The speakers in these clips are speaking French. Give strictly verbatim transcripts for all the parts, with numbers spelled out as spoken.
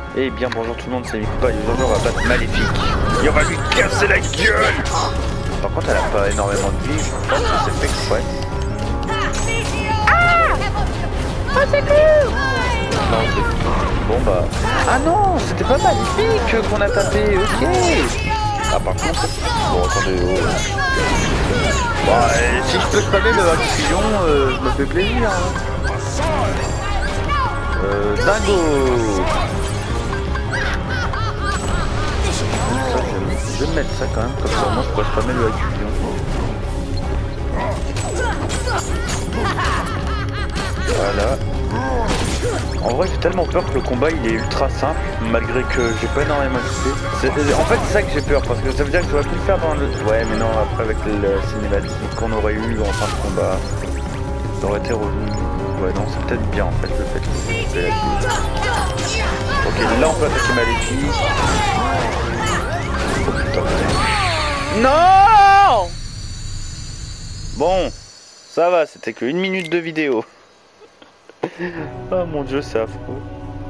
Eh bien bonjour tout le monde, c'est Mikupa et aujourd'hui on va battre Maléfique. Et on va lui casser la gueule. Par contre elle a pas énormément de vie, je pense que c'est fait exprès. Ah oh c'est cool. Non, c'est... Bon bah... Ah non, c'était pas Maléfique qu'on a tapé, ok. Ah par contre... Bon attendez, oh. Bah euh, si je peux spammer le Hakuyon, euh, je me fais plaisir. Hein. Euh, dingo. Ça, je vais me mettre ça quand même, comme ça moi je pourrais spammer le Hakuyon. Voilà. En vrai j'ai tellement peur que le combat il est ultra simple, malgré que j'ai pas énormément expliqué. En fait c'est ça que j'ai peur, parce que ça veut dire que j'aurais pu le faire dans le... Ouais mais non, après avec le cinématique qu'on aurait eu en fin de combat, ça aurait été revenu. Ouais non, c'est peut-être bien en fait le fait que j'ai fait la vie. Ok, là on peut attaquer Maléfique. Oh putain. Non. Bon, ça va, c'était que une minute de vidéo. Oh mon dieu, c'est affreux.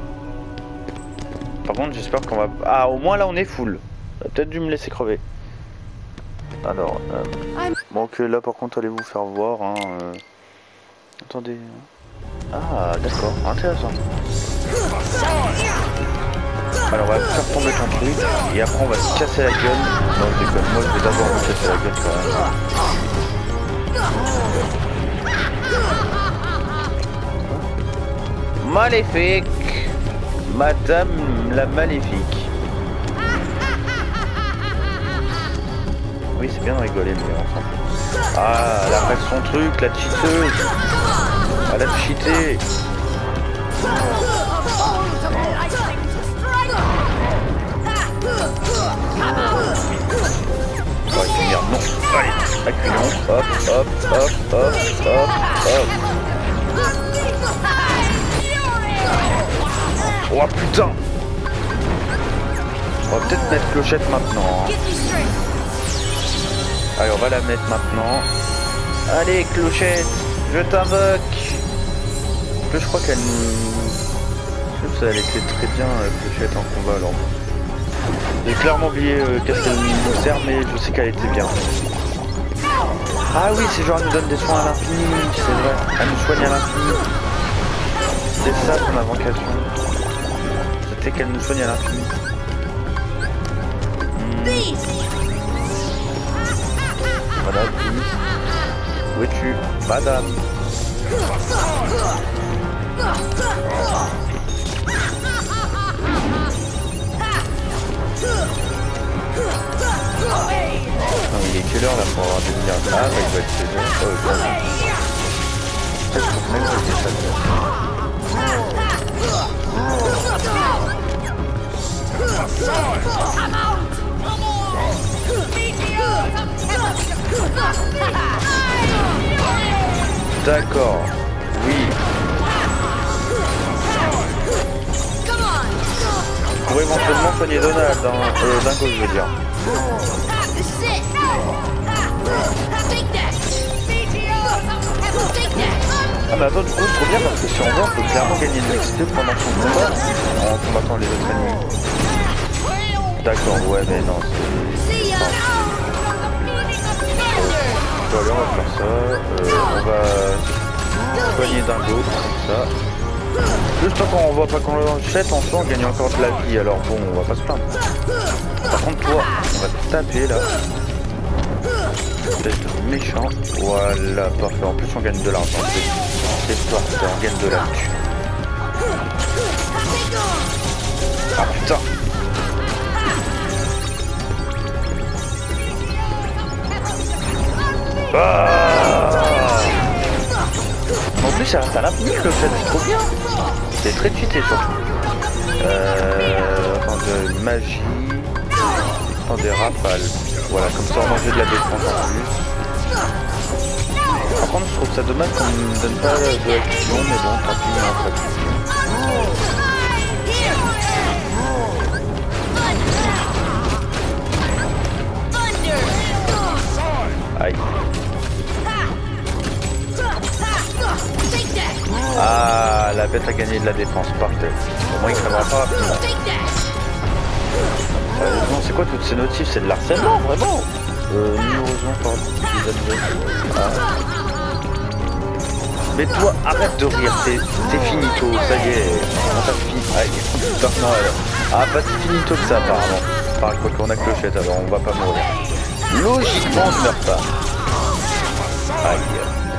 Par contre, j'espère qu'on va... Ah, au moins là, on est full. Ça a peut-être dû me laisser crever. Alors, euh... bon, ok, là, par contre, allez vous faire voir. Hein, euh... Attendez. Ah, d'accord, intéressant. Alors, on va faire tomber ton truc. Et après, on va se casser la gueule. Non, je déconne. Moi, je vais d'abord me casser la gueule quand même. Maléfique, Madame la Maléfique. Oui, c'est bien de rigoler, mais on s'en fout. Ah, elle a fait son truc, la cheateuse. Elle a cheaté. On va finir, non. Allez, accueillons. Hop, hop, hop, hop, hop, hop. Oh putain. On va peut-être mettre Clochette maintenant. Hein. Allez, on va la mettre maintenant. Allez, Clochette, je t'invoque. Je crois qu'elle nous... Je sais, elle était très bien, Clochette, en combat, alors. J'ai clairement oublié euh, qu'est-ce qu'elle nous sert, mais je sais qu'elle était bien. Ah oui, c'est genre elle nous donne des soins à l'infini, c'est vrai. Elle nous soigne à l'infini. C'est ça son invocation. C'était qu'elle nous soigne à l'infini. Hmm. Voilà, Beast. Où es-tu, madame? Non, il est quelle heure là pour avoir des milliards? Ah, bah il doit être seize heures. Oh, ok. Peut-être faut même que je déchatte. D'accord, oui. Pour éventuellement soigner Donald, hein. euh, Dingo je veux dire. Ah mais attends, du coup c'est trop bien parce que si on voit on peut clairement gagner de l'ex P pendant son combat en combattant les autres ennemis. D'accord, ouais mais non c'est... Bon allez on va faire ça, euh, on va soigner Dingo comme ça. Juste tant qu'on voit pas qu'on le jette en soi on gagne encore de la vie, alors bon on va pas se plaindre. Par contre toi, on va te taper là. Espèce de méchant. Voilà, parfait. En plus on gagne de l'argent. C'est parfait, on gagne de l'argent. Ah putain. Ah. En plus ça reste à l'infini le fait, c'est trop bien. C'est très cheaté surtout. Euh... Attendez, magie. Attendez, rafale. Voilà, comme ça on enlève de la défense en plus. Par contre je trouve ça dommage qu'on ne donne pas de action, mais bon, tant pis, en fait. Aïe. Ah, la bête a gagné de la défense, parfait. Moi il crèvera pas rapidement. Sérieusement, c'est quoi toutes ces notifs? C'est de l'harcèlement, vraiment. Euh, heureusement, pardon. Ah. Mais toi, arrête de rire, c'est finito, ça y est. On t'a fini. Ah, putain, non, alors. Ah, pas si finito que ça, apparemment. Enfin, quoi qu'on a clochette, alors on va pas mourir. Logiquement, on ne meurt pas. Aïe.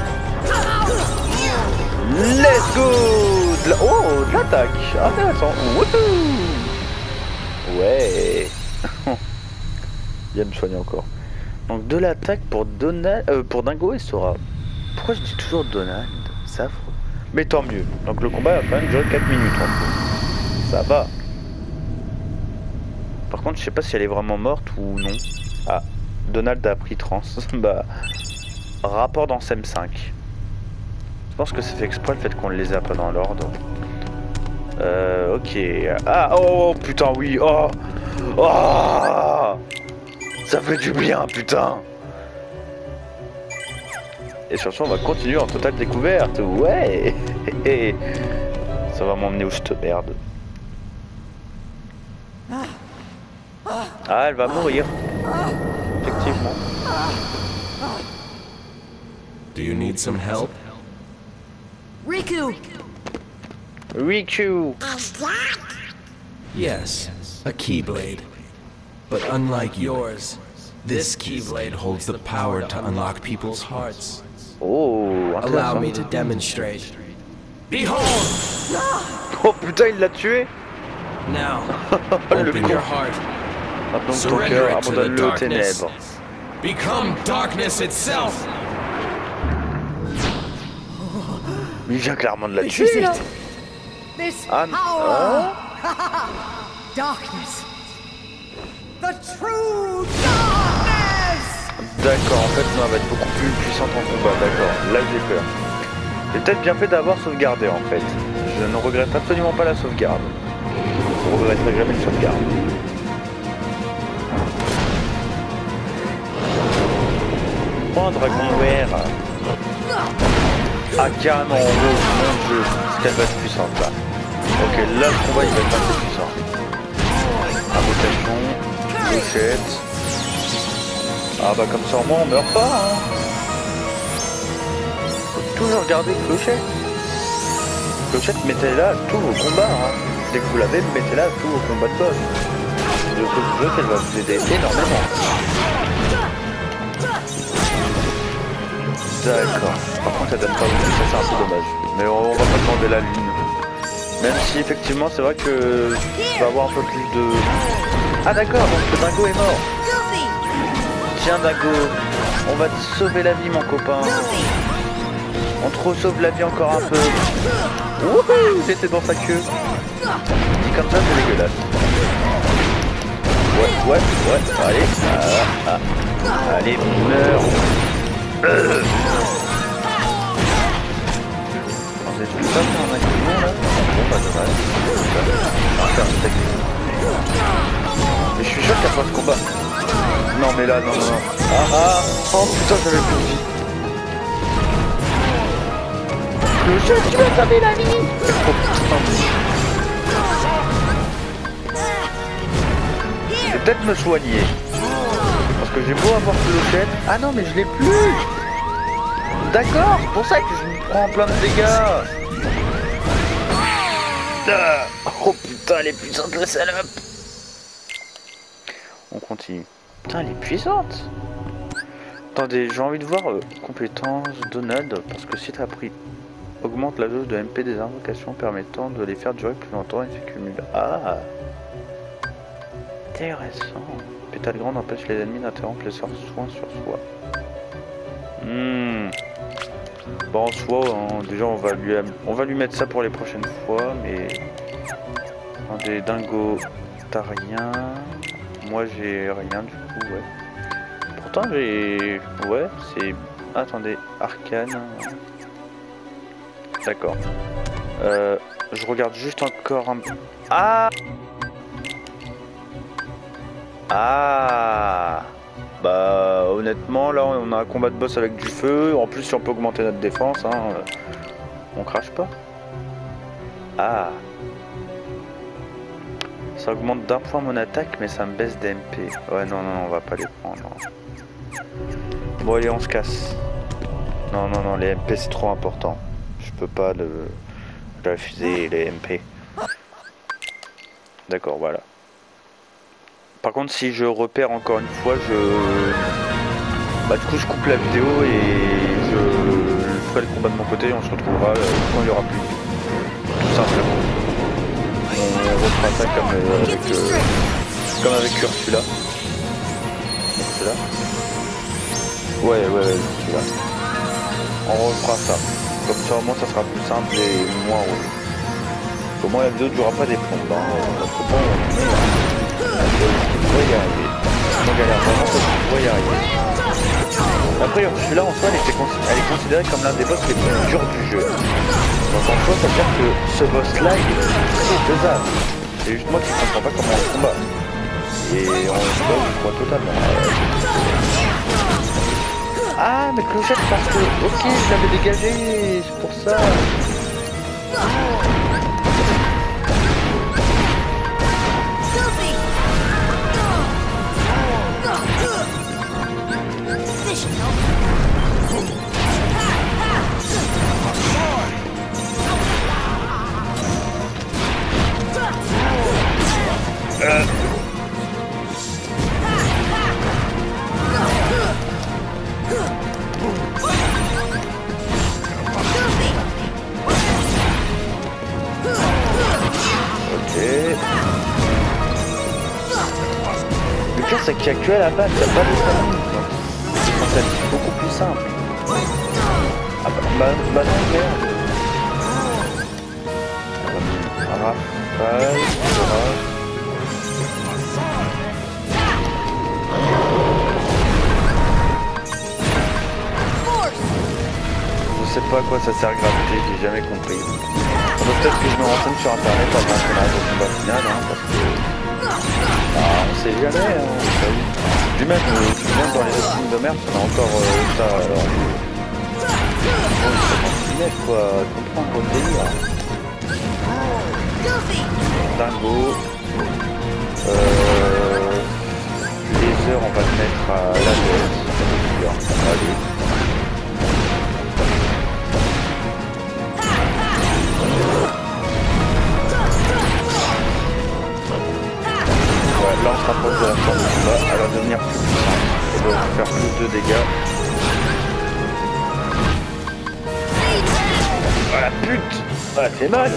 Let's go. De la... Oh, de l'attaque. Intéressant. Wouhou. Ouais. Il va me soigner encore. Donc de l'attaque pour Donald, euh, pour Dingo et Sora. Pourquoi je dis toujours Donald? C'est affreux. Mais tant mieux. Donc le combat va quand même durer quatre minutes en plus. Ça va. Par contre, je sais pas si elle est vraiment morte ou non. Ah, Donald a pris trans. Bah, rapport dans S E M cinq. Je pense que c'est fait exprès le fait qu'on ne les a pas dans l'ordre. Euh, ok. Ah, oh, putain, oui. Oh, oh, ça fait du bien, putain. Et surtout, on va continuer en totale découverte. Ouais. Ça va m'emmener où je te merde. Ah, elle va mourir. Effectivement. Do you need some help? Riku! Riku! Yes, a Keyblade. But unlike yours, this Keyblade holds the power to unlock people's hearts. Oh, allow me to demonstrate. Behold! Oh putain, il l'a tué! Now, Le open your heart. Maintenant que ton cœur abandonne le ténèbres. Become darkness itself. Mais il vient clairement de la tuer là. Ah, ah. Darkness. The true darkness. D'accord, en fait, non, elle va être beaucoup plus puissante en combat. D'accord, là j'ai peur. J'ai peut-être bien fait d'avoir sauvegardé en fait. Je ne regrette absolument pas la sauvegarde. Je ne regretterai jamais une sauvegarde. Oh, un dragon vert. Ah, carrément en haut, mon dieu, ce qu'elle va être puissante là. Ok, là le combat il va être assez puissant. Invocation, clochette. Ah bah comme ça au moins on meurt pas hein. Faut toujours garder clochette. Clochette, mettez-la à tous vos combats hein. Dès que vous l'avez, mettez-la à tous vos combats de boss. Je peux vous dire qu'elle va vous aider énormément. D'accord. Par contre, elle donne pas beaucoup, ça c'est un peu dommage. Mais on, on va pas demander la lune. Même si effectivement, c'est vrai que je vais avoir un peu plus de... Ah d'accord, donc le dingo est mort. Tiens dingo, on va te sauver la vie mon copain. On te re-sauve la vie encore un peu. Wouhou, j'étais dans sa queue. Dit comme ça, c'est dégueulasse. Ouais, ouais, ouais, allez. Ah, ah. Allez, meurs. Euh. On est tout ça pour un accident là. Bon bah dommage. On va faire un steak. Mais je suis sûr qu'il n'y a pas ce combat. Non mais là, non, non, non. Ah ah. Oh putain, j'avais plus de vie. Le jeu qui va sauver la vie. Oh putain. Je vais peut-être me soigner. Parce que j'ai beau avoir clochette. Ah non mais je l'ai plus. D'accord, c'est pour ça que je me prends plein de dégâts. Ah. Oh putain, elle est puissante la salope. On continue. Putain, elle est puissante. Attendez, j'ai envie de voir euh, compétences Donald. Parce que si t'as pris... Augmente la jauge de M P des invocations permettant de les faire durer plus longtemps et s'accumule. Ah. Intéressant. Pétale grande empêche les ennemis d'interrompre les sorts soins sur soi. Hmm. Bon, en soi, hein, déjà on va lui on va lui mettre ça pour les prochaines fois, mais attendez, dingo, t'as rien. Moi j'ai rien du coup, ouais. Pourtant j'ai, ouais, c'est, attendez, arcane. D'accord. Euh, je regarde juste encore un. Ah. Ah. Bah honnêtement là on a un combat de boss avec du feu, en plus si on peut augmenter notre défense, hein, on crache pas. Ah. Ça augmente d'un point mon attaque, mais ça me baisse des M P. Ouais, non, non, on va pas les prendre. Bon, allez, on se casse. Non, non, non, les M P c'est trop important. Je peux pas le, le refuser, les M P. D'accord, voilà. Par contre, si je repère encore une fois, je... Bah du coup, je coupe la vidéo et je ferai le combat de mon côté et on se retrouvera quand il y aura plus de vie. Tout simplement. On refera ça comme euh, avec, euh, comme avec Ursula. Ursula. Ouais, ouais, ouais, Ursula. On refera ça. Comme ça, au moins, ça sera plus simple et moins relou. Au moins, la vidéo ne durera pas des plombes. Hein. Faut pas on met, hein. On va y arriver. On galère vraiment, on va y arriver. Après, Ursula, en soi, elle, était, elle est considérée comme l'un des boss les plus durs du jeu. Donc, en soi, ça veut dire que ce boss-là, il est très faisable. C'est juste moi qui comprends pas comment on le combat. Et on le combat, je crois totalement. Ah, mais Clochette, parce que... Ok, je l'avais dégagé, c'est pour ça. Euh... Le pire c'est qu'actuel à la base, il n'y a pas de stamina. C'est beaucoup plus simple. Ah bah, bah, bah non, merde. Rafale, je sais pas à quoi ça sert gravité, j'ai jamais compris. Peut-être que je me renseigne sur internet avant qu'on arrive au combat final, hein, parce que... Ah, on sait jamais, hein, du même, euh, tu viens dans les autres films de merde, on a encore euh, ça alors... Bon, c'est pas finette, quoi, comprends le délire. Dingo. Euh... Les heures, on va le mettre à la baisse. Allez. Là on se rapproche de la fin du combat, elle va devenir plus puissante et va faire plus de dégâts. Oh la pute! Oh la c'est mal!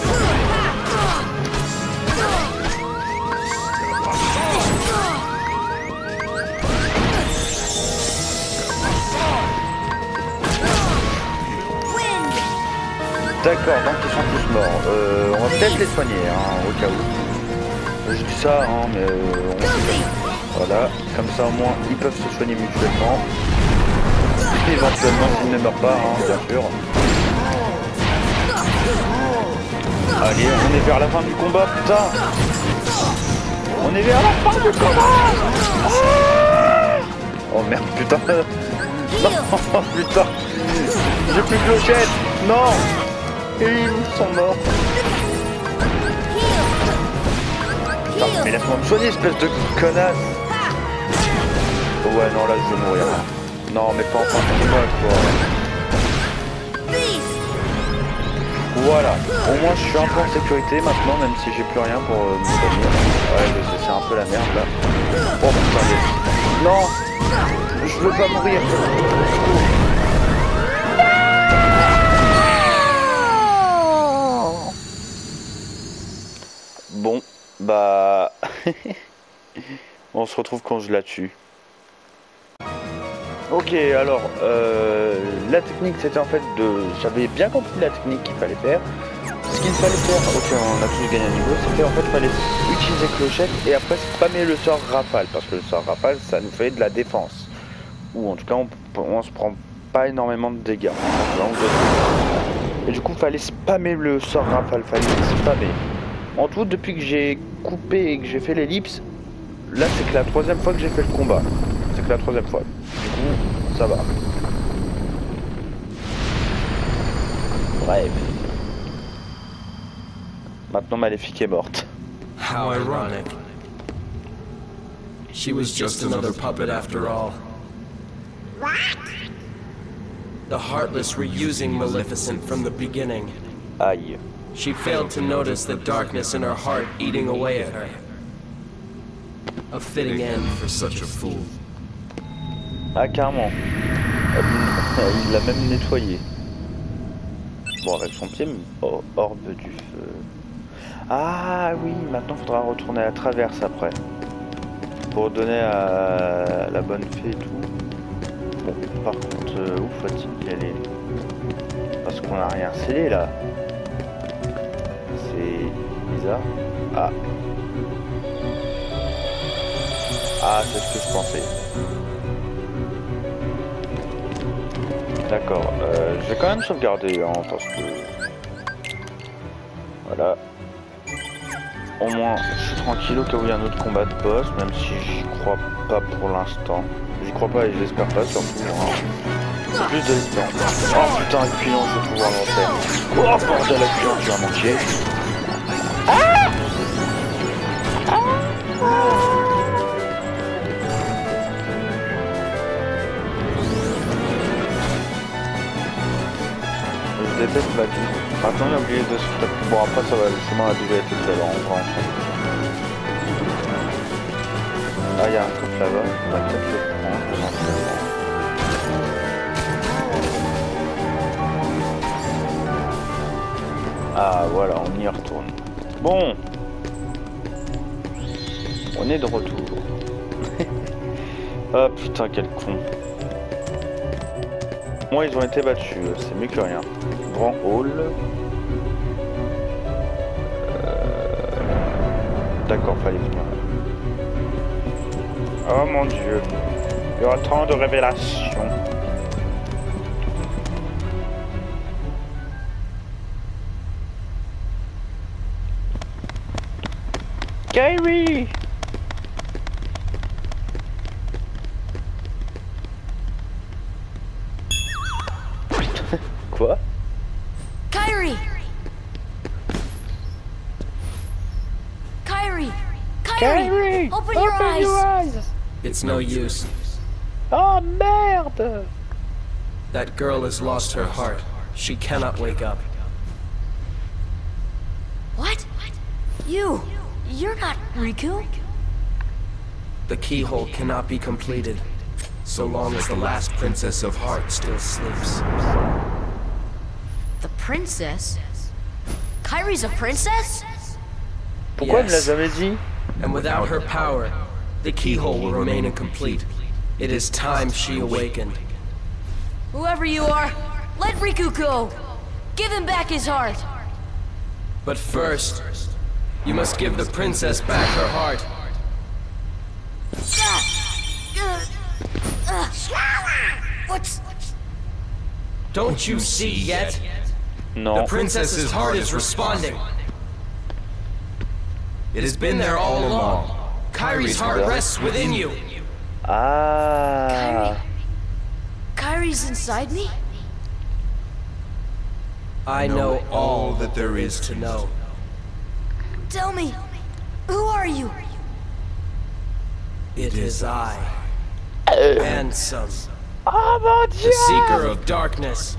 D'accord, donc ils sont tous morts. Euh, on va peut-être les soigner, hein, au cas où. Je dis ça, hein, mais euh, on... voilà, comme ça au moins ils peuvent se soigner mutuellement. Et éventuellement s'ils ne meurent pas, hein, bien sûr. Allez, on est vers la fin du combat, putain. On est vers la fin du combat. Oh merde, putain. Non, putain. J'ai plus de clochette. Non. Et ils sont morts. Putain, mais laisse-moi me soigner, espèce de connasse. Ouais, non, là, je vais mourir. Non, mais pas enfin, c'est moi, quoi. Voilà. Au moins, je suis un peu en sécurité maintenant, même si j'ai plus rien pour euh, me soigner. Ouais, c'est un peu la merde, là. Oh, putain, yes. Non. Je veux pas mourir. Bon, bah... on se retrouve quand je la tue. Ok, alors, euh, la technique c'était en fait de... J'avais bien compris la technique qu'il fallait faire. Ce qu'il fallait faire, ok, on a tous gagné un niveau, c'était en fait il fallait utiliser clochette et après spammer le sort rafale. Parce que le sort rafale, ça nous fait de la défense. Ou en tout cas, on, on se prend pas énormément de dégâts. Et du coup, il fallait spammer le sort rafale, fallait spammer. En tout, depuis que j'ai coupé et que j'ai fait l'ellipse, là c'est que la troisième fois que j'ai fait le combat. C'est que la troisième fois. Du coup, ça va. Bref. Maintenant, Maléfique est morte. How ironic. She was just another puppet after all. The Heartless were using Maleficent from the beginning. Aïe. She failed to notice the darkness in her heart eating away at her. A fitting end for such a fool. Ah, carrément. Il l'a même nettoyé. Bon, avec son pied, oh, orbe du feu. Ah oui, maintenant il faudra retourner à la traverse après. Pour donner à la bonne fée et tout. Bon, par contre, euh, où faut-il y aller? Parce qu'on n'a rien scellé là. C'est bizarre. Ah. Ah, c'est ce que je pensais. D'accord, euh, je vais quand même sauvegarder hein, parce que... Voilà. Au moins, je suis tranquille au cas où il y a un autre combat de boss, même si j'y crois pas pour l'instant. J'y crois pas et je l'espère pas surtout. Hein. C'est plus de l'espérance. Oh putain, avec pilon, je vais pouvoir le refaire. Oh bordel, avec pilon, tu vas manquer. Ah Je déteste la vie. Maintenant j'ai oublié de se taper. Bon après ça va, le chemin a déjà été fait alors on va ensemble. Ah y'a un coffre là-bas, on va peut-être le prendre éventuellement. Ah voilà, on y retourne. Bon, on est de retour. Ah putain quel con. Moi ils ont été battus, c'est mieux que rien. Grand hall. Euh... D'accord, fallait venir. Oh mon dieu. Il y aura tant de révélations. Kairi! Quoi? Kairi! Kairi! Kairi! Open, your, Open eyes. your eyes! It's no use. Oh merde! That girl has lost her heart. She cannot wake up. What? You! You're not Riku? The keyhole cannot be completed, so long as the last Princess of Heart still sleeps. The princess? Kairi's a princess? Pourquoi elle me l'a Yes. jamais dit? And without her power, the keyhole will remain incomplete. It is time she awakened. Whoever you are, let Riku go! Give him back his heart! But first, you must give the princess back her heart. What's... Don't you see yet? The Non. princess's heart is responding. It has been there all along. Kairi's heart rests within you. Ah. Kairi's inside me? I know all that there is to know. Tell me, who are you? It is I, Handsome, Oh mon dieu! the Seeker of Darkness.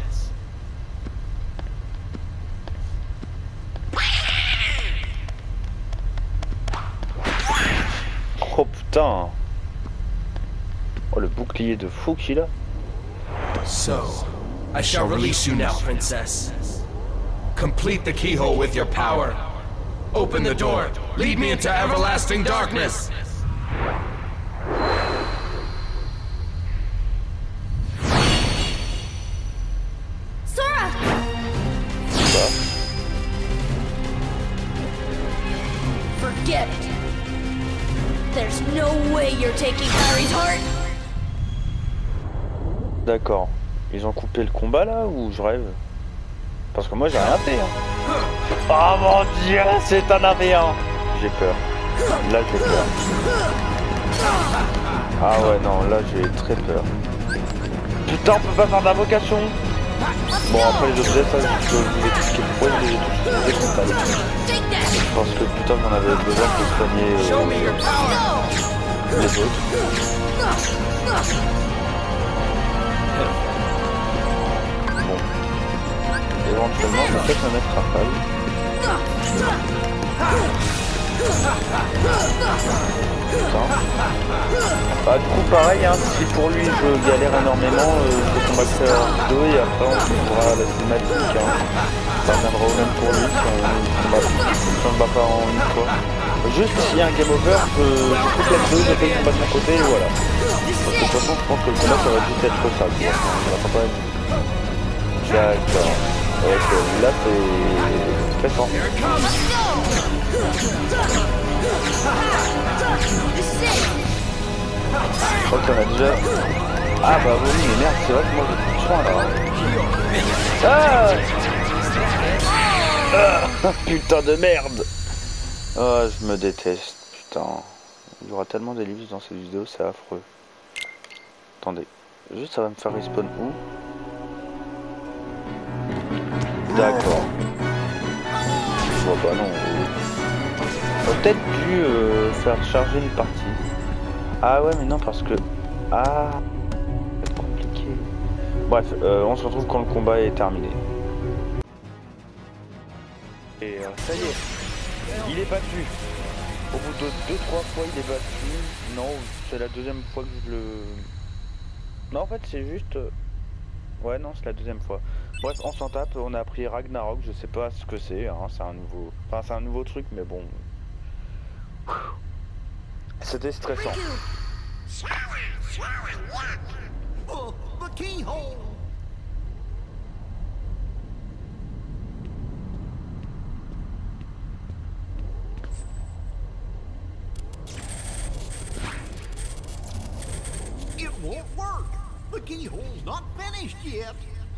Oh putain! Oh le bouclier de fou qu'il a! So, I shall release you now, Princess. Complete the keyhole with your power. Open the door. Lead me into everlasting darkness. Sora! Bah. Forget it. There's no way you're taking Kairi's heart. D'accord. Ils ont coupé le combat là ou je rêve? Parce que moi j'ai rien fait. Hein. Oh mon dieu, c'est un A V un. J'ai peur. Là j'ai peur. Ah ouais non, là j'ai très peur. Putain, on peut pas faire d'invocation. Bon, après les objets, ça, je peux vous expliquer pourquoi je les ai tous utilisés contre elle. Parce que putain, j'en avais besoin pour soigner euh, les autres. Bon. Éventuellement, je vais peut-être me mettre rafale. Bah, du coup pareil, hein, si pour lui je galère énormément, euh, je vais combattre deux et après on trouvera la cinématique, hein. Ça reviendra au même pour lui si on ne se bat pas en une fois. Juste s'il y a un game over, je, je coupe les deux, je fais le combat de mon côté et voilà. Parce que de toute façon je pense que le combat ça va juste être ça, quoi. On va pas être... D'accord. Ok, là c'est très fort. Je crois qu'on a déjà... Ah bah oui, mais merde, c'est vrai que moi j'ai plus de soin là. Ah, ah putain de merde. Oh, je me déteste, putain. Il y aura tellement d'ellipses dans cette vidéo, c'est affreux. Attendez, juste ça va me faire respawn où? D'accord. Je vois pas, non. On aurait peut-être dû euh, faire charger une partie. Ah ouais, mais non, parce que... Ah, ça va être compliqué. Bref, euh, on se retrouve quand le combat est terminé. Et euh, ça y est, il est battu. Au bout de deux trois fois, il est battu. Non, c'est la deuxième fois que je le... Non, en fait, c'est juste... Ouais, non, c'est la deuxième fois. Bref, on s'en tape, on a appris Ragnarok, je sais pas ce que c'est, hein, c'est un nouveau... Enfin, c'est un nouveau truc, mais bon... C'était stressant. Oh, the keyhole! It won't work. The keyhole's not finished yet.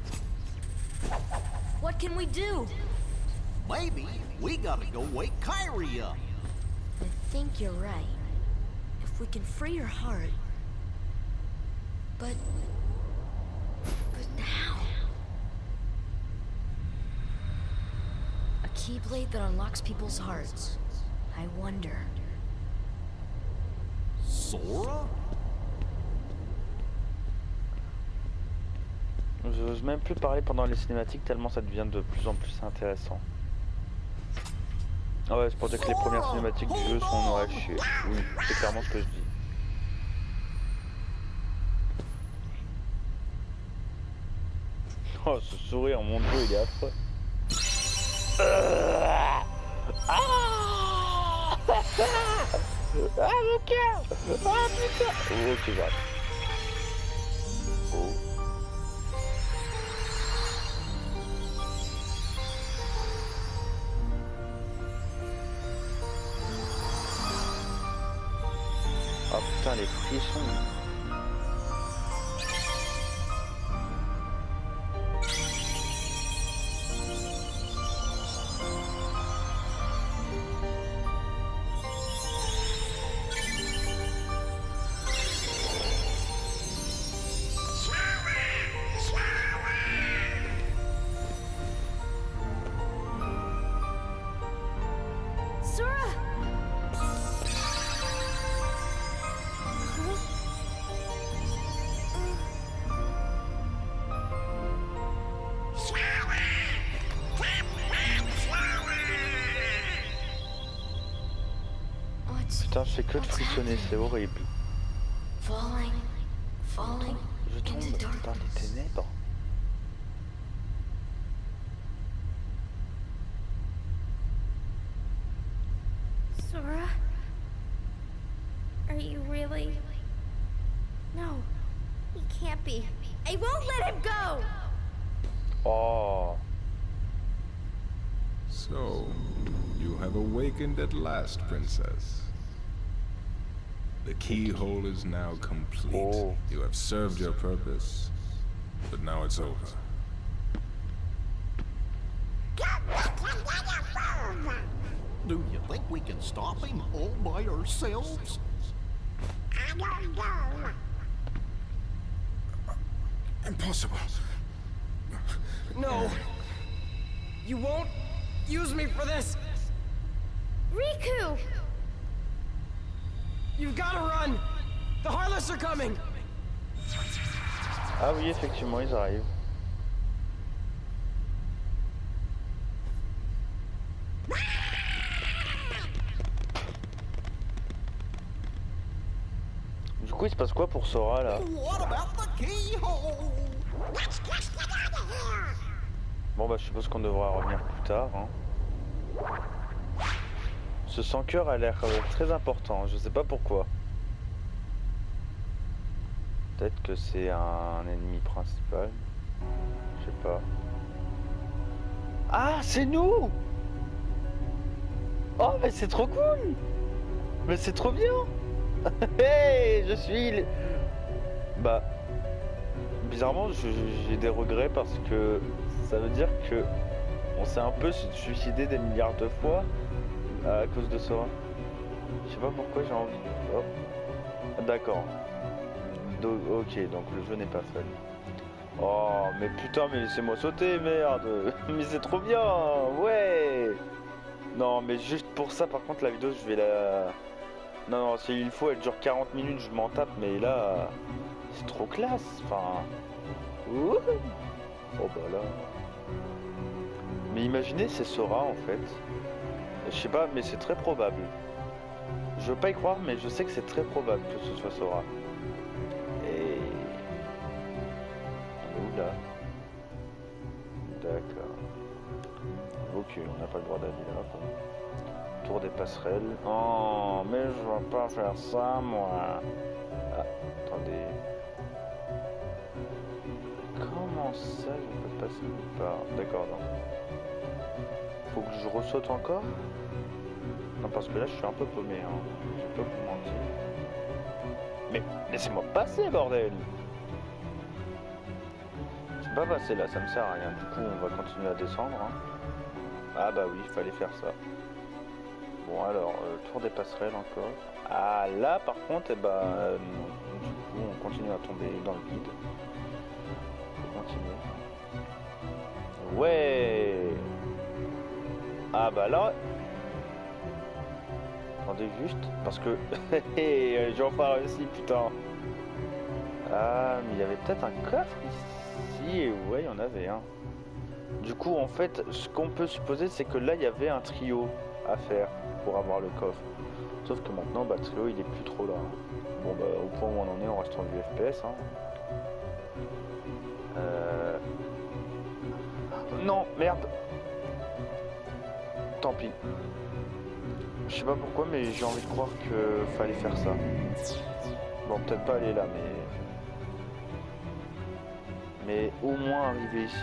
What can we do? Maybe we gotta go wake Kyrie up. I think you're right. If we can free her heart... But... But how? A keyblade that unlocks people's hearts. I wonder... Sora? J'ose même plus parler pendant les cinématiques tellement ça devient de plus en plus intéressant. Ah ouais, c'est pour dire que les premières cinématiques du jeu sont en H D. Oui, c'est clairement ce que je dis. Oh, ce sourire, mon dieu, il est affreux. Ah, ah mon cœur. Ah putain. Oh, ok, j'arrête. Oh. Ah putain, les frissons. Sora! Putain, je fais que de frissonner, c'est horrible. Falling, falling Je tombe into dans darkness. les ténèbres. Sora? Are you really? No, he can't be. I won't let him go! Oh. So, you have awakened at last, Princess. The keyhole is now complete. Oh. You have served your purpose, but now it's over. Do you think we can stop him all by ourselves? I don't know. Impossible. No. You won't use me for this. Riku! You've got to run. The Heartless are coming. Ah oui, effectivement, ils arrivent. Du coup, il se passe quoi pour Sora là? What about the keyhole? Bon bah je suppose qu'on devra revenir plus tard. Hein. Ce sans cœur a l'air euh, très important, je sais pas pourquoi. Peut-être que c'est un ennemi principal. Je sais pas. Ah, c'est nous! Oh mais c'est trop cool! Mais c'est trop bien! Hey, je suis... Bah... Bizarrement, j'ai des regrets parce que ça veut dire que on s'est un peu suicidé des milliards de fois à cause de Sora. Je sais pas pourquoi j'ai envie... Oh. D'accord. Do ok, donc le jeu n'est pas fun. Oh, mais putain, mais laissez-moi sauter, merde! Mais c'est trop bien! Ouais! Non, mais juste pour ça, par contre, la vidéo, je vais la... Non, non, si il faut, elle dure quarante minutes, je m'en tape, mais là... C'est trop classe, enfin... Ouh. Oh bah là... Mais imaginez, c'est Sora, en fait. Je sais pas, mais c'est très probable. Je veux pas y croire, mais je sais que c'est très probable que ce soit Sora. Et... Où là? D'accord. Ok, on n'a pas le droit d'aller là. Bon. Tour des passerelles. Oh, mais je vais pas faire ça, moi. Ah, attendez. Comment ça, je peux passer nulle part? D'accord, non. Faut que je ressaute encore? Non, parce que là, je suis un peu paumé, hein. Je vais pas vous mentir. Mais laissez-moi passer, bordel! Je peux pas passer là, ça me sert à rien. Du coup, on va continuer à descendre. Hein. Ah bah oui, il fallait faire ça. Bon alors, euh, tour des passerelles encore. Ah là, par contre, eh bah, euh, non. Du coup, on continue à tomber dans le vide. On continue. Ouais! Ah bah là... Attendez juste, parce que... J'ai enfin réussi, putain. Ah, mais il y avait peut-être un coffre ici. Et ouais, il y en avait un. Du coup, en fait, ce qu'on peut supposer, c'est que là, il y avait un trio à faire pour avoir le coffre. Sauf que maintenant, bah, le trio, il est plus trop là. Bon, bah, au point où on en est, on reste en vue F P S. Hein. Euh... Non, merde. Tant pis. Je sais pas pourquoi, mais j'ai envie de croire que fallait faire ça. Bon, peut-être pas aller là, mais... Mais au moins arriver ici.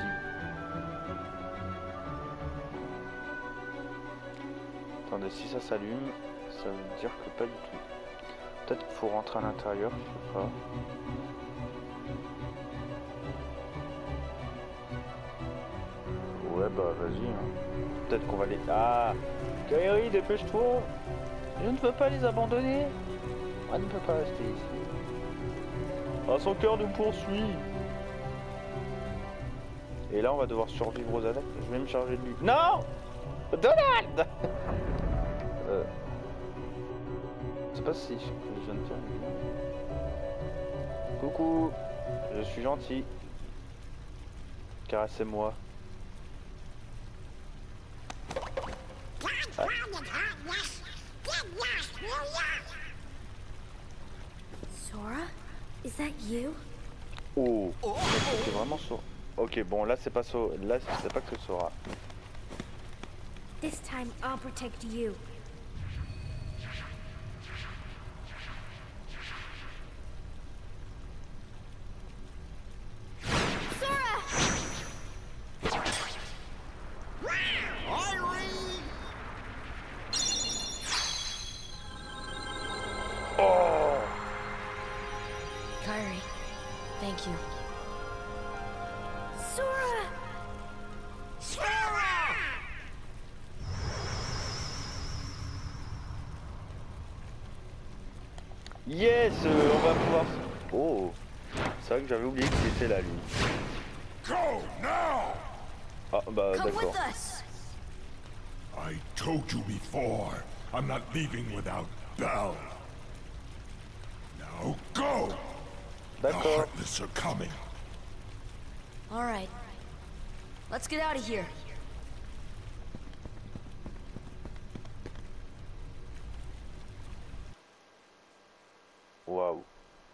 Attendez, si ça s'allume, ça veut dire que pas du tout. Peut-être qu'il faut rentrer à l'intérieur, je sais pas. Ouais, bah vas-y. Hein. Peut-être qu'on va les... Ah, Kairi, dépêche-toi. Je ne veux pas les abandonner. On ne peut pas rester ici. Ah, son cœur nous poursuit. Et là, on va devoir survivre aux attaques. Je vais me charger de lui. Non, Donald. euh... Je sais pas si je viens de faire. Coucou, je suis gentil. Caressez-moi. Ah. Sora? Is that you? Oh, c'est vraiment Sora. Ok, bon, là c'est pas Sora. Là c'est pas que Sora. This time I'll protect you. Kairi, thank you. Sora! Sora! Yes, euh, on va pouvoir... Oh, c'est vrai que j'avais oublié qu'il était là, lui. Go now! Ah bah Come d'accord. with us. I told you before, I'm not leaving without Belle. Now go! The D'accord. Heartless are coming. All right. Let's get out of here. Waouh.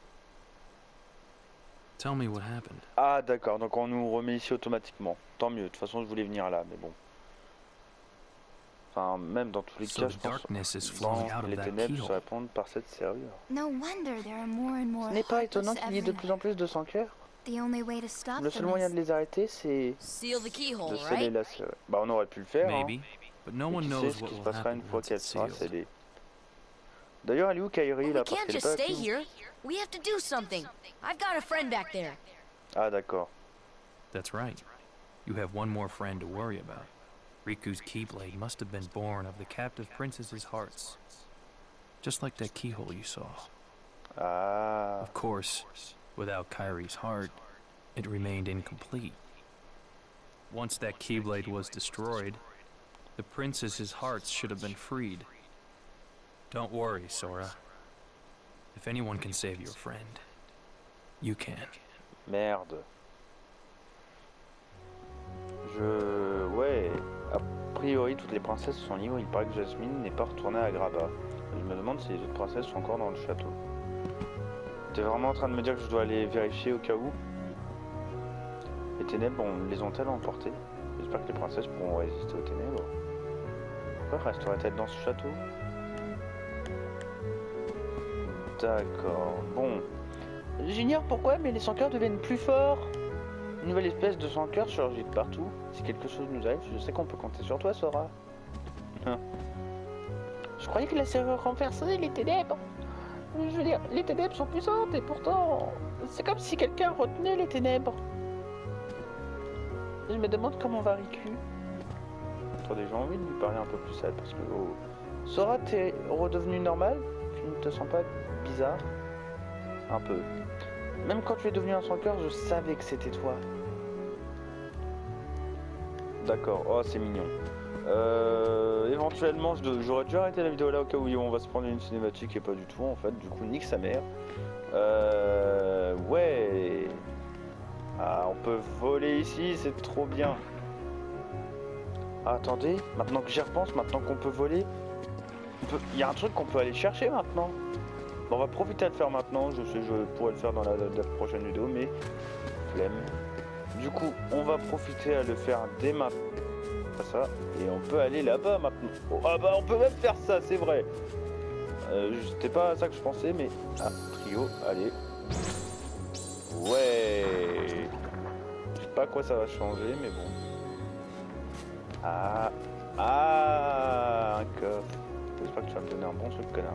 Tell me what happened. Ah d'accord, donc on nous remet ici automatiquement. Tant mieux, de toute façon je voulais venir là, mais bon. Enfin, même dans tous les So cas, the je pense darkness is que flowing out of les that ténèbres se keyhole. répandent par cette serrure. No wonder there are more and more Ce n'est pas heartless étonnant qu'il y ait de plus en plus de sans-cœur. The only way to stop Le seul them moyen is de les arrêter, c'est Seal the keyhole, de sceller right? la serrure. Bah on aurait pu le faire, hein. Maybe, but no Mais one qui sait knows ce what qui se will passera happen une fois once qu'elle it's sera sealed. scellée. D'ailleurs, elle est où Kairi We là? Parce can't qu'elle est just pas stay avec nous. here. We have to do something. I've got a friend back there. Ah d'accord. That's right. You have one more friend to worry about. Riku's Keyblade must have been born of the captive princess's hearts. Just like that keyhole you saw. Ah. Of course, without Kairi's heart, it remained incomplete. Once that Keyblade was destroyed, the princess's hearts should have been freed. Don't worry, Sora. If anyone can save your friend, you can. Merde. Je... Ouais... A priori, toutes les princesses sont libres. Il paraît que Jasmine n'est pas retournée à Agrabah. Je me demande si les autres princesses sont encore dans le château. T'es vraiment en train de me dire que je dois aller vérifier au cas où? Les ténèbres, on, les ont-elles emportées? J'espère que les princesses pourront résister aux ténèbres. Pourquoi resterait-elle dans ce château? D'accord, bon. J'ignore pourquoi, mais les sans-cœurs deviennent plus forts. Une nouvelle espèce de sans-cœur surgit de partout. Si quelque chose nous arrive, je sais qu'on peut compter sur toi, Sora. Je croyais que la serrure renversait les ténèbres. Je veux dire, les ténèbres sont puissantes et pourtant, c'est comme si quelqu'un retenait les ténèbres. Je me demande comment va Riku. Attendez, j'ai envie de lui parler un peu plus sale parce que... Oh. Sora, t'es redevenu normal? Tu ne te sens pas bizarre? Un peu. Même quand tu es devenu un sans-cœur, je savais que c'était toi. D'accord, oh c'est mignon. Euh, éventuellement, j'aurais dû arrêter la vidéo là au cas où on va se prendre une cinématique et pas du tout en fait. Du coup, nique sa mère. Euh, ouais. Ah, on peut voler ici, c'est trop bien. Ah, attendez, maintenant que j'y repense, maintenant qu'on peut voler, il y a un truc qu'on peut aller chercher maintenant. Bon, on va profiter à le faire maintenant. Je sais, je pourrais le faire dans la, la prochaine vidéo, mais flemme. Du coup, on va profiter à le faire dès maintenant. Ça, et on peut aller là-bas maintenant. Oh, ah bah, on peut même faire ça, c'est vrai. Euh, C'était pas à ça que je pensais, mais ah, trio, allez. Ouais. Je sais pas à quoi ça va changer, mais bon. Ah, ah, un coffre. J'espère que tu vas me donner un bon truc, connard.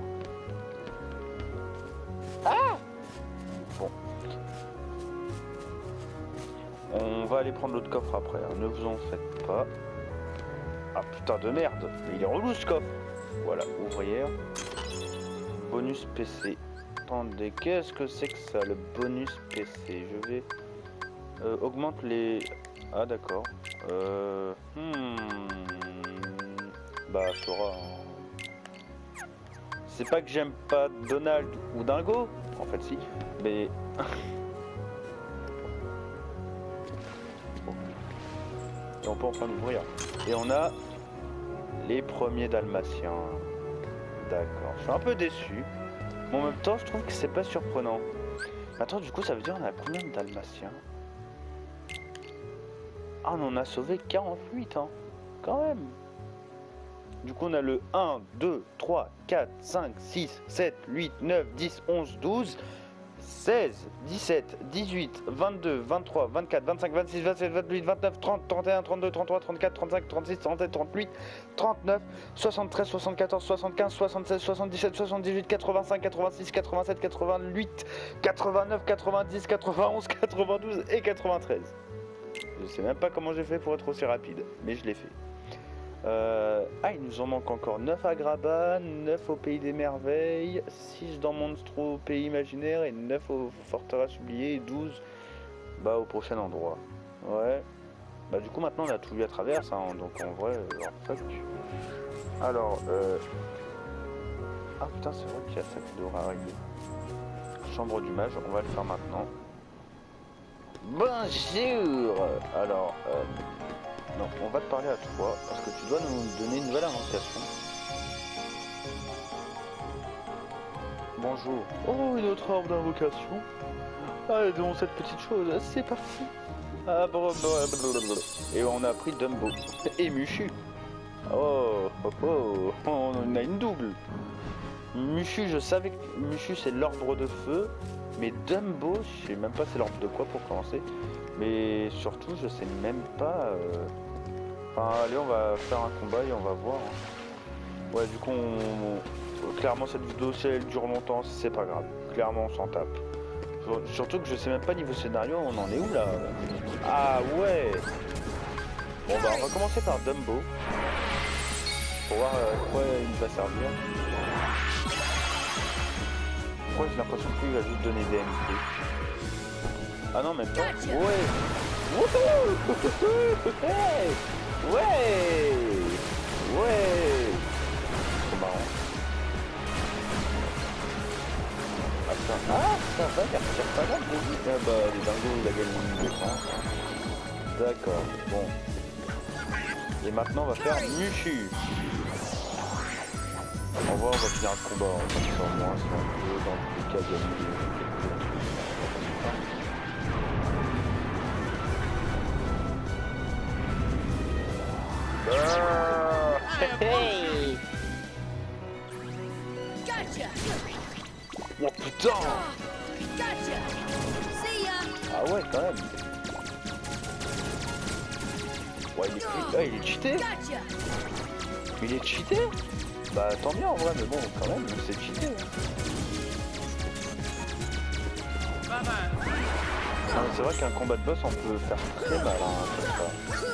Ah! Bon. On va aller prendre l'autre coffre après, hein. Ne vous en faites pas. Ah putain de merde, mais il est relou ce coffre. Voilà, ouvrière. Bonus P C. Attendez, qu'est-ce que c'est que ça, le bonus P C? Je vais... Euh, augmente les... Ah d'accord. Euh... Hmm... Bah, Sora... Hein. C'est pas que j'aime pas Donald ou Dingo. En fait si. Mais... Et on peut enfin l'ouvrir. Et on a... les premiers dalmatiens. D'accord. Je suis un peu déçu. Mais en même temps, je trouve que c'est pas surprenant. Attends, du coup, ça veut dire on a combien de dalmatiens? Ah, on en a sauvé quarante-huit, hein. Quand même. Du coup, on a le un, deux, trois, quatre, cinq, six, sept, huit, neuf, dix, onze, douze, seize, dix-sept, dix-huit, vingt-deux, vingt-trois, vingt-quatre, vingt-cinq, vingt-six, vingt-sept, vingt-huit, vingt-neuf, trente, trente et un, trente-deux, trente-trois, trente-quatre, trente-cinq, trente-six, trente-sept, trente-huit, trente-neuf, soixante-treize, soixante-quatorze, soixante-quinze, soixante-seize, soixante-dix-sept, soixante-dix-huit, quatre-vingt-cinq, quatre-vingt-six, quatre-vingt-sept, quatre-vingt-huit, quatre-vingt-neuf, quatre-vingt-dix, quatre-vingt-onze, quatre-vingt-douze et quatre-vingt-treize. Je sais même pas comment j'ai fait pour être aussi rapide, mais je l'ai fait. Euh... Ah, il nous en manque encore neuf à Agrabah, neuf au Pays des Merveilles, six dans Monstro au Pays Imaginaire et neuf aux Forteresses Oubliées et douze bah, au prochain endroit. Ouais. Bah du coup maintenant on a tout vu à travers ça, hein, donc en vrai, alors, fuck. Alors, euh... ah putain c'est vrai qu'il y a ça qui devrait arriver. Chambre du mage, on va le faire maintenant. Bonjour. Alors, euh... non, on va te parler à toi, parce que tu dois nous donner une nouvelle invocation. Bonjour. Oh, une autre arme d'invocation. Ah, donc cette petite chose, c'est parti. Ah, blablabla. Et on a pris Dumbo et Mushu. Oh, oh, oh, on a une double. Mushu, je savais que Mushu c'est l'ordre de feu, mais Dumbo, je sais même pas c'est l'ordre de quoi pour commencer. Mais surtout, je sais même pas. Euh... Enfin, allez, on va faire un combat et on va voir. Ouais, du coup, on... clairement cette vidéo, si elle dure longtemps, c'est pas grave. Clairement, on s'en tape. Surtout que je sais même pas niveau scénario, on en est où là? Ah ouais. Bon bah on va commencer par Dumbo. Pour voir à quoi il va servir. Pourquoi j'ai l'impression qu'il va juste donner des M P? Ah non même pas. Ouais. Wouhou. Ouais. Ouais. Trop marrant. Ah, ça va, il retire pas mal de vie. Ah bah, les dingos, il a gagné une défense. D'accord, bon. Et maintenant, on va faire Mushu. On va, on va finir le combat, on va faire moins, si on peut, dans le cas gagner. Ah, hey. Gotcha. Oh putain! Gotcha. See ya. Ah ouais quand même. Ouais il est, ah, il est cheaté. Gotcha. Il est cheaté? Bah tant mieux en vrai mais bon quand même c'est cheaté. Non, c'est vrai qu'un combat de boss on peut faire très mal hein, comme ça.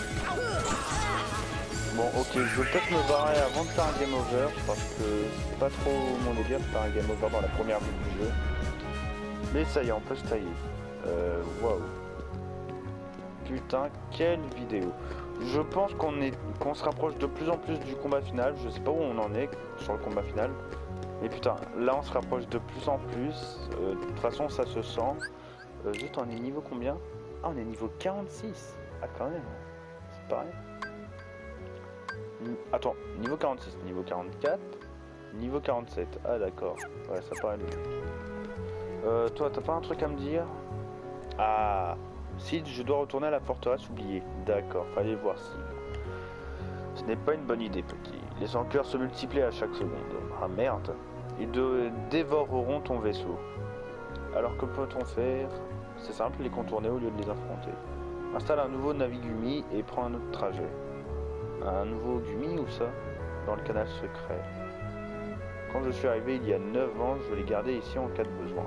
Bon ok je vais peut-être me barrer avant de faire un game over parce que c'est pas trop mon délire de faire un game over dans la première vue du jeu. Mais ça y est on peut se tailler. Euh waouh. Putain quelle vidéo. Je pense qu'on est qu'on se rapproche de plus en plus du combat final. Je sais pas où on en est sur le combat final. Mais putain là on se rapproche de plus en plus. Euh, de toute façon ça se sent. Euh, juste on est niveau combien? Ah on est niveau quarante-six. Ah quand même. C'est pareil. Attends, niveau quarante-six, niveau quarante-quatre, niveau quarante-sept. Ah d'accord, ouais ça paraît logique. Euh, toi t'as pas un truc à me dire? Ah, Sid, je dois retourner à la forteresse oubliée. D'accord, fallait voir Sid. Ce n'est pas une bonne idée petit. Les encleurs se multiplient à chaque seconde. Ah merde. Ils de... dévoreront ton vaisseau. Alors que peut-on faire? C'est simple, les contourner au lieu de les affronter. Installe un nouveau Navigumi et prends un autre trajet. Un nouveau Gumi ou ça? Dans le canal secret. Quand je suis arrivé il y a neuf ans, je l'ai gardé ici en cas de besoin.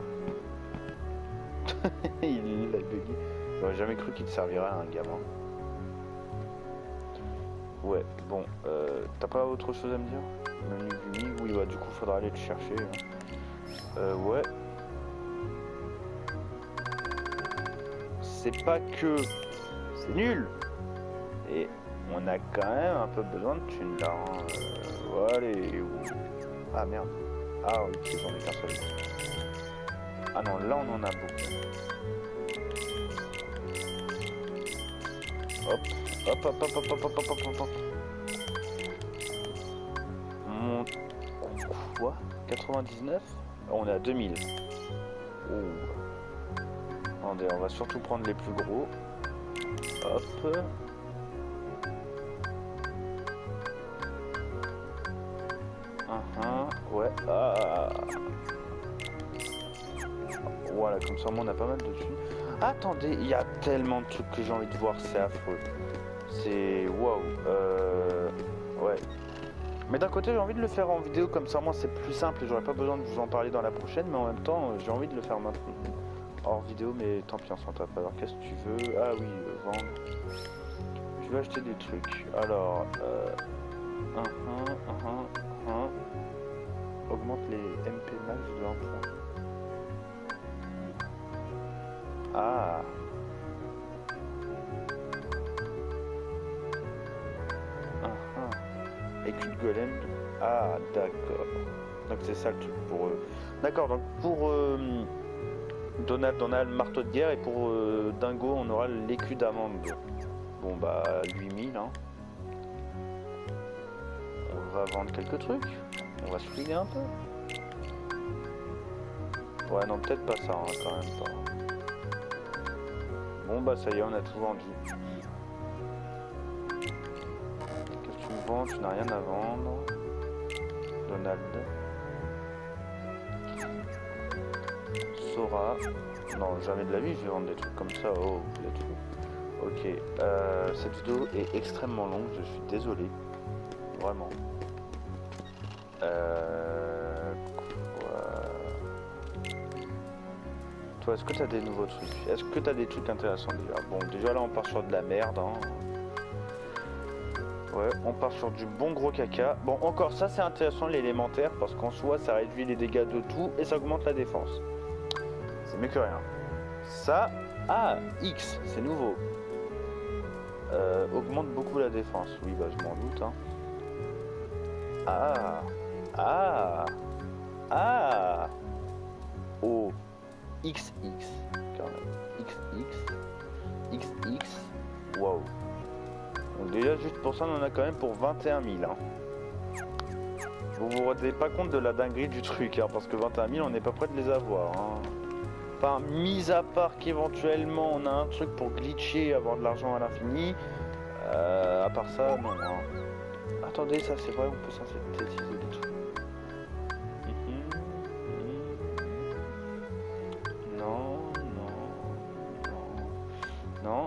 Il a bugué. J'aurais jamais cru qu'il te servirait à un gamin. Ouais, bon, euh, t'as pas autre chose à me dire? Menu Gumi, oui bah du coup faudra aller le chercher. Hein. Euh, ouais. C'est pas que c'est nul. Et on a quand même un peu besoin de thunes là. Hein. Euh, allez. Ah merde. Ah oui, j'en ai qu'un seul. Ah non, là on en a beaucoup. Hop, hop, hop, hop, hop, hop, hop, hop, hop, hop. Mon... Quoi? quatre-vingt-dix-neuf? Oh, on est à deux mille. Oh. Attendez, on va surtout prendre les plus gros. Hop. Uh-huh. Ouais. Ah. Voilà, comme ça on a pas mal de thunes. Attendez, il y a tellement de trucs que j'ai envie de voir, c'est affreux. C'est... Waouh. Euh... Ouais. Mais d'un côté j'ai envie de le faire en vidéo, comme ça moi c'est plus simple et j'aurais pas besoin de vous en parler dans la prochaine, mais en même temps j'ai envie de le faire maintenant. Hors vidéo, mais tant pis on s'en tape. Alors qu'est-ce que tu veux? Ah oui, euh, vendre. Tu veux acheter des trucs. Alors... Euh... Uh -huh, uh -huh, uh -huh. Augmente les M P max de un point. Ah. écu de golem. Ah, d'accord. Donc c'est ça le truc pour eux. D'accord, donc pour euh, Donald, on a le marteau de guerre et pour euh, Dingo, on aura l'écu d'amande. Bon bah huit mille. Hein. On va vendre quelques trucs. On va se fouiller un peu. Ouais, non, peut-être pas ça, hein, quand même pas. Bon bah ça y est, on a tout vendu. Qu'est-ce que tu me vends? Tu n'as rien à vendre. Donald. Sora. Non, jamais de la vie je vais vendre des trucs comme ça. Oh, des trucs. Ok. Euh, cette vidéo est extrêmement longue, je suis désolé. Vraiment. Euh... Quoi... Toi, est-ce que tu as des nouveaux trucs? Est-ce que tu as des trucs intéressants déjà? Bon, déjà là, on part sur de la merde. Hein. Ouais, on part sur du bon gros caca. Bon, encore ça, c'est intéressant l'élémentaire parce qu'en soi, ça réduit les dégâts de tout et ça augmente la défense. C'est mieux que rien. Ça, ah, X, c'est nouveau. Euh, augmente beaucoup la défense. Oui, bah je m'en doute. Hein. Ah, ah, ah. Oh, X X, quand même. X X, X X. Wow. Donc déjà juste pour ça on en a quand même pour vingt et un mille. Hein. Vous vous rendez pas compte de la dinguerie du truc, hein, parce que vingt et un mille on n'est pas prêt de les avoir. Hein. Enfin, mis à part qu'éventuellement on a un truc pour glitcher et avoir de l'argent à l'infini. Euh, à part ça, non. Hein. Attendez, ça c'est vrai, on peut synthétiser des trucs. Non, non, non. Non.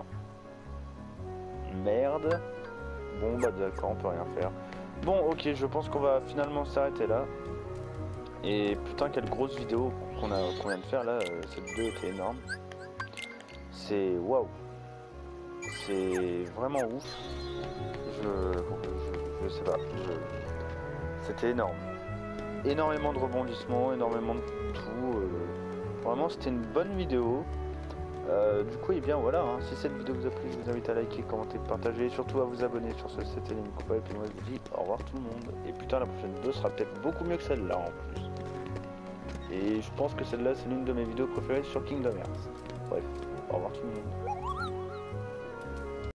Merde. Bon bah d'accord, on peut rien faire. Bon ok, je pense qu'on va finalement s'arrêter là. Et putain quelle grosse vidéo qu'on a qu'on vient de faire là, euh, cette vidéo était énorme. C'est waouh. C'est vraiment ouf. Je, je, je sais pas. Je... C'était énorme. Énormément de rebondissements, énormément de tout. Euh... Vraiment c'était une bonne vidéo. Euh, du coup, et eh bien voilà, hein. Si cette vidéo vous a plu, je vous invite à liker, commenter, partager et surtout à vous abonner. Sur ce, c'était les micro-pas et puis moi je vous dis au revoir tout le monde. Et putain, la prochaine vidéo sera peut-être beaucoup mieux que celle-là en plus. Et je pense que celle-là, c'est l'une de mes vidéos préférées sur Kingdom Hearts. Bref, au revoir tout le monde.